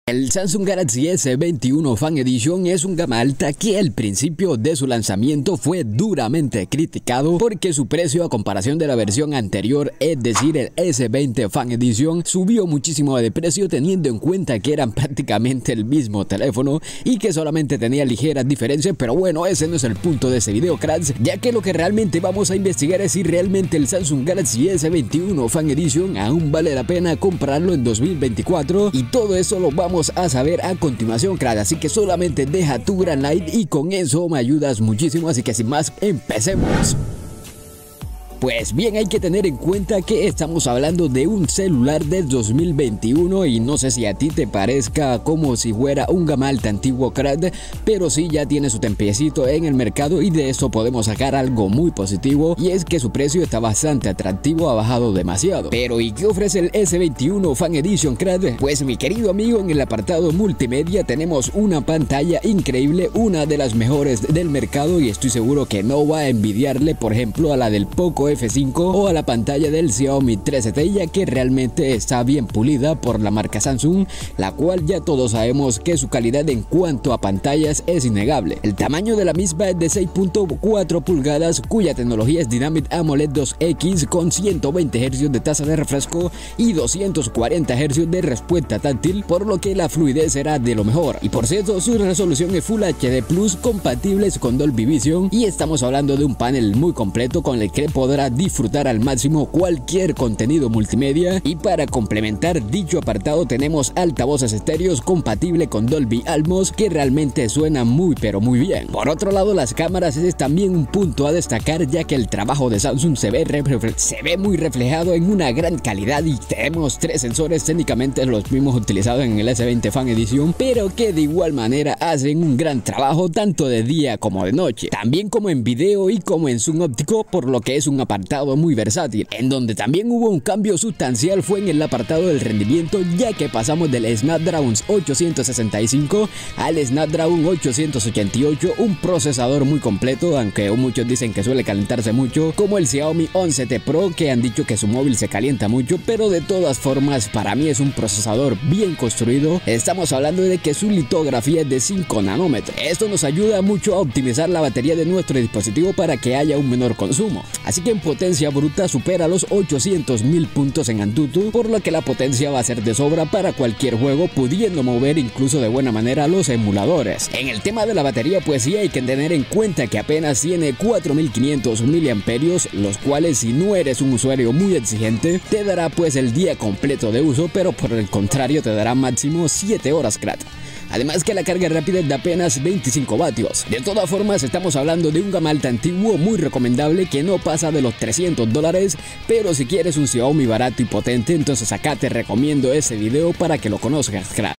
El Samsung Galaxy S21 Fan Edition es un gama alta que al principio de su lanzamiento fue duramente criticado porque su precio a comparación de la versión anterior, es decir el S20 Fan Edition, subió muchísimo de precio teniendo en cuenta que eran prácticamente el mismo teléfono y que solamente tenía ligeras diferencias, pero bueno, ese no es el punto de este video, cracks, ya que lo que realmente vamos a investigar es si realmente el Samsung Galaxy S21 Fan Edition aún vale la pena comprarlo en 2024, y todo eso lo vamos a saber a continuación, crack. Así que solamente deja tu gran like y con eso me ayudas muchísimo, así que sin más, empecemos. Pues bien, hay que tener en cuenta que estamos hablando de un celular del 2021 y no sé si a ti te parezca como si fuera un gama alta antiguo, crack, pero sí ya tiene su tempecito en el mercado y de esto podemos sacar algo muy positivo, y es que su precio está bastante atractivo, ha bajado demasiado. Pero ¿y qué ofrece el S21 Fan Edition, crack? Pues mi querido amigo, en el apartado multimedia tenemos una pantalla increíble, una de las mejores del mercado, y estoy seguro que no va a envidiarle por ejemplo a la del Poco F5 o a la pantalla del Xiaomi 13T, ya que realmente está bien pulida por la marca Samsung, la cual ya todos sabemos que su calidad en cuanto a pantallas es innegable. El tamaño de la misma es de 6.4 pulgadas, cuya tecnología es Dynamic AMOLED 2X con 120 Hz de tasa de refresco y 240 Hz de respuesta táctil, por lo que la fluidez será de lo mejor. Y por cierto, su resolución es Full HD Plus compatibles con Dolby Vision, y estamos hablando de un panel muy completo con el que podrá disfrutar al máximo cualquier contenido multimedia. Y para complementar dicho apartado tenemos altavoces estéreos compatible con Dolby Atmos, que realmente suena muy pero muy bien. Por otro lado, las cámaras es también un punto a destacar, ya que el trabajo de Samsung se ve muy reflejado en una gran calidad, y tenemos 3 sensores, técnicamente los mismos utilizados en el S20 Fan Edition, pero que de igual manera hacen un gran trabajo tanto de día como de noche, también como en video y como en zoom óptico, por lo que es un apartado muy versátil. En donde también hubo un cambio sustancial fue en el apartado del rendimiento, ya que pasamos del Snapdragon 865 al Snapdragon 888, un procesador muy completo, aunque muchos dicen que suele calentarse mucho, como el Xiaomi 11T Pro, que han dicho que su móvil se calienta mucho, pero de todas formas para mí es un procesador bien construido. Estamos hablando de que su litografía es de 5 nanómetros. Esto nos ayuda mucho a optimizar la batería de nuestro dispositivo para que haya un menor consumo, así que en potencia bruta supera los 800.000 puntos en Antutu, por lo que la potencia va a ser de sobra para cualquier juego, pudiendo mover incluso de buena manera los emuladores. En el tema de la batería, pues sí hay que tener en cuenta que apenas tiene 4500 miliamperios, los cuales si no eres un usuario muy exigente te dará pues el día completo de uso, pero por el contrario te dará máximo 7 horas, crack. Además que la carga rápida es de apenas 25 vatios. De todas formas, estamos hablando de un gama alta antiguo muy recomendable que no pasa de los $300, pero si quieres un Xiaomi barato y potente, entonces acá te recomiendo ese video para que lo conozcas, crack.